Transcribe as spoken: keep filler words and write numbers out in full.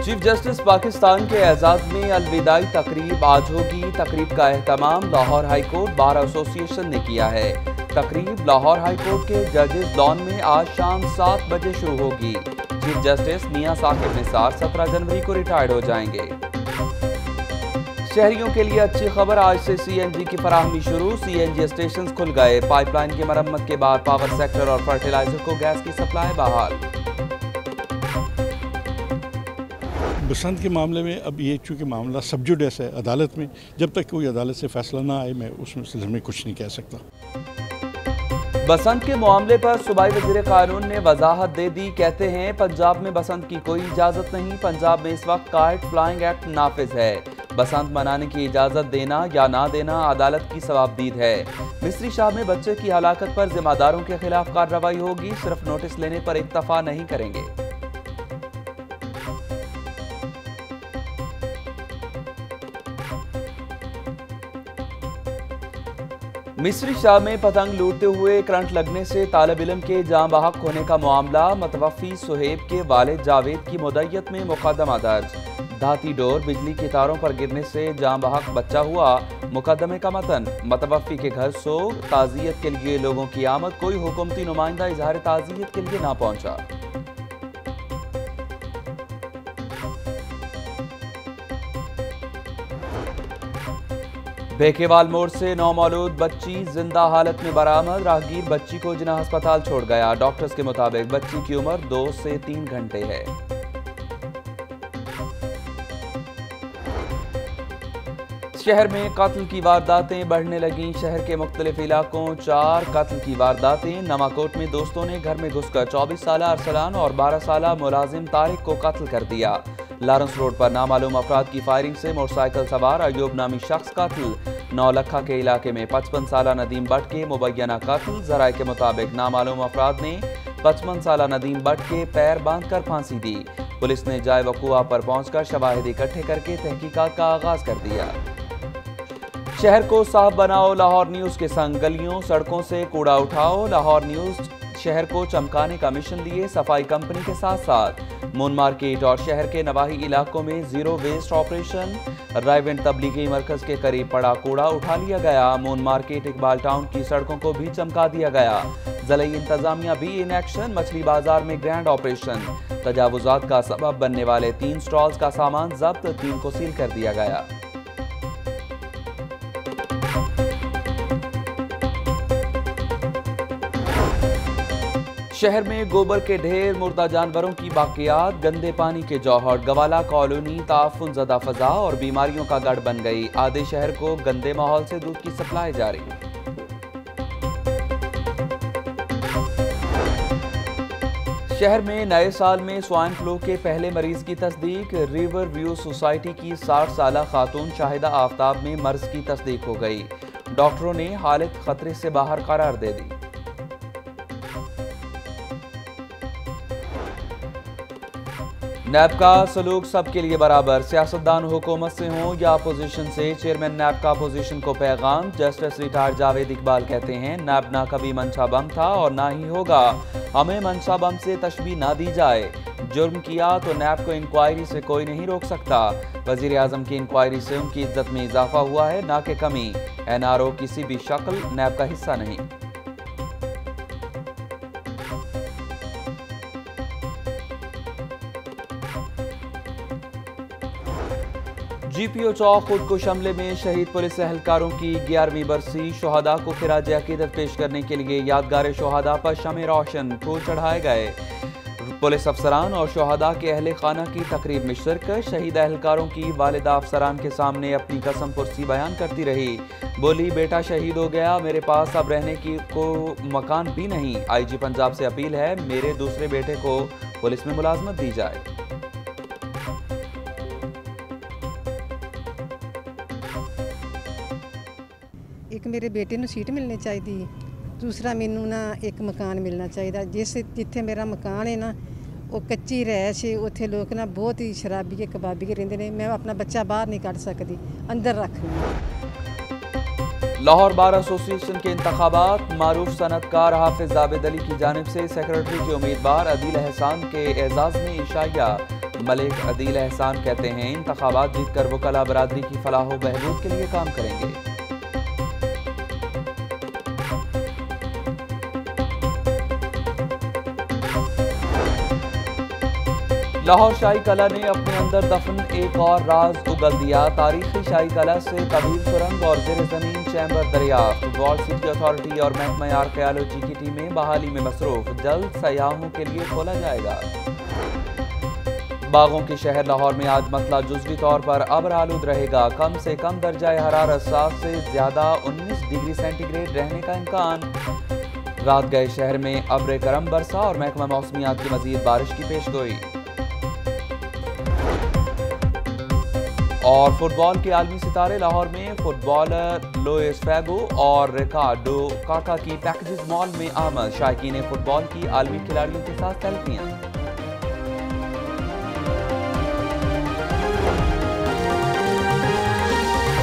Chief justice Pakistan के एजाज में अलविदाई तकरीब आज होगी। तकरीब का एहतमाम Lahore high court bar association ने किया है। तकरीब लाहौर हाई कोर्ट के जजेस लॉन में आज शाम सात बजे शुरू होगी। चीफ जस्टिस मियां साकिब निसार सत्रह जनवरी को रिटायर्ड हो जाएंगे। शहरियों के लिए अच्छी खबर, आज से सीएनजी की फराहमी शुरू। सीएनजी स्टेशन खुल गए। पाइपलाइन की मरम्मत के बाद पावर सेक्टर और फर्टिलाइजर को गैस की सप्लाई बहाल। बसंत के मामले में अब ये चूँकि मामला सब्जुडिस है अदालत में, जब तक कोई अदालत से फैसला ना आए मैं उस सिलसिले में कुछ नहीं कह सकता। बसंत के मामले पर सूबाई वज़ीर कानून ने वजाहत दे दी। कहते हैं पंजाब में बसंत की कोई इजाज़त नहीं। पंजाब में इस वक्त काइट फ्लाइंग एक्ट नाफिज है। बसंत मनाने की इजाज़त देना या ना देना अदालत की सवाबदीद है। मिस्री शाह में बच्चे की हलाकत पर जिम्मेदारों के खिलाफ कार्रवाई होगी। सिर्फ नोटिस लेने पर इक्तफा नहीं करेंगे। मिस्री शाह में पतंग लूटते हुए करंट लगने से तालिब इल्म के जाँ बहक होने का मामला। मतवफ़ी सुहेब के वालिद जावेद की मुद्दत में मुकदमा दर्ज। धाती डोर बिजली की तारों पर गिरने से जाँ बहक बच्चा हुआ। मुकदमे का मतन, मतवफ़ी के घर सोग, ताज़ियत के लिए लोगों की आमद। कोई हुकूमती नुमाइंदा इजहार ताज़ियत के लिए ना पहुंचा। बेकेवाल मोड़ से नौमौलूद बच्ची जिंदा हालत में बरामद। राहगीर बच्ची को जिना अस्पताल छोड़ गया। डॉक्टर्स के मुताबिक बच्ची की उम्र दो से तीन घंटे है। शहर में कत्ल की वारदातें बढ़ने लगीं। शहर के मुख्तलिफ इलाकों चार कत्ल की वारदातें। नवाकोट में दोस्तों ने घर में घुसकर चौबीस साल अरसलान और बारह साल मुलाजिम तारिक को कत्ल कर दिया। लॉरेंस रोड पर नामालूम अफराद की फायरिंग से मोटरसाइकिल सवार अयूब नामी शख्स कत्ल। नौलखा के इलाके में पचपन साल नदीम बट के मुबैना कत्ल। जराये के मुताबिक नामालूम अफराद ने पचपन साल नदीम बट के पैर बांधकर फांसी दी। पुलिस ने जाए वकूआ पर पहुंचकर शवाहिद इकट्ठे करके तहकीकात का आगाज कर दिया। शहर को साफ बनाओ लाहौर न्यूज के संग। गलियों सड़कों से कूड़ा उठाओ। लाहौर न्यूज शहर को चमकाने का मिशन लिए सफाई कंपनी के साथ साथ मून मार्केट और शहर के नवाही इलाकों में जीरो वेस्ट ऑपरेशन। रायवेंट तबलीगी मरकज के करीब पड़ा कूड़ा उठा लिया गया। मून मार्केट इकबाल टाउन की सड़कों को भी चमका दिया गया। ज़िला इंतजामिया भी इन एक्शन। मछली बाजार में ग्रैंड ऑपरेशन। तजावुजात का सबब बनने वाले तीन स्टॉल्स का सामान जब्त, तीन को सील कर दिया गया। शहर में गोबर के ढेर, मुर्दा जानवरों की बाकियात, गंदे पानी के जौहर। गवाला कॉलोनी ताफुन ज़दा फजा और बीमारियों का गढ़ बन गई। आधे शहर को गंदे माहौल से दूध की सप्लाई जारी। शहर में नए साल में स्वाइन फ्लू के पहले मरीज की तस्दीक। रिवर व्यू सोसाइटी की साठ साल खातून शाहिदा आफ्ताब में मर्ज की तस्दीक हो गई। डॉक्टरों ने हालत खतरे से बाहर करार दे दी। नैब का सलूक सबके लिए बराबर। सियासतदान हुकूमत से हों या अपोजिशन से। चेयरमैन नैब का अपोजिशन को पैगाम। जस्टिस रिटायर्ड जावेद इकबाल कहते हैं नैब ना कभी मंशा बम था और ना ही होगा। हमें मंशा बम से तशबीह ना दी जाए। जुर्म किया तो नैब को इंक्वायरी से कोई नहीं रोक सकता। वजीर आजम की इंक्वायरी से उनकी इज्जत में इजाफा हुआ है, ना कि कमी। एन आर ओ किसी भी शक्ल नैब का हिस्सा नहीं। जीपीओ चौक खुदकुश हमले में शहीद पुलिस एहलकारों की ग्यारहवीं बरसी। शोहदा को खिराज अकीदत पेश करने के लिए यादगार शोहदा पर शमे रोशन फूल चढ़ाए गए। पुलिस अफसरान और शोहदा के अहले खाना की तकरीब में शिरकत। शहीद एहलकारों की वालिदा अफसरान के सामने अपनी कसम पुरसी बयान करती रही। बोली, बेटा शहीद हो गया, मेरे पास अब रहने की को मकान भी नहीं। आईजी पंजाब से अपील है मेरे दूसरे बेटे को पुलिस में मुलाजमत दी जाए। एक मेरे बेटे ਨੂੰ सीट मिलनी चाहिए, दूसरा मैनू ना एक मकान मिलना चाहिए। जिस जिथे मेरा मकान है ना वो कच्ची रैश है, उत्थे लोग ना बहुत ही शराबी कबाबी रहंदे ने। मैं अपना बच्चा बाहर नहीं कढ़ सकती, अंदर रख रही। लाहौर बार एसोसिएशन के इंतखाबात। मारूफ सनतकार हाफिज जावेद अली की जानिब से सेक्रेटरी के उम्मीदवार अदील एहसान के एजाज में इशाया। मलिक अदील एहसान कहते हैं इंतखाबात जीतकर वकला बरादरी की फलाह व बहबूद के लिए काम करेंगे। लाहौर शाही कला ने अपने अंदर दफन एक और राज उगल दिया। तारीखी शाही कला से तवील सुरंग और जेर जमीन चैम्बर दरियाफ्त। वॉल सिटी अथॉरिटी और महकमा आर्कियोलॉजी की टीमें बहाली में मसरूफ। जल्द सयाहों के लिए खोला जाएगा। बागों के शहर लाहौर में आज मतला जुज़वी तौर पर अब्र आलूद रहेगा। कम से कम दर्जा हरारत सात से ज्यादा उन्नीस डिग्री सेंटीग्रेड रहने का इम्कान। रात गए शहर में अब्र करम बरसा और महकमा मौसमियात की मजीद बारिश की पेशगोई। और फुटबॉल के आलमी सितारे लाहौर में फुटबॉलर लुइस फेगो और रिकार्डो काका की पैकेजेस मॉल में आमद। शायकीन फुटबॉल की आलमी खिलाड़ियों के साथ सेल्फियां।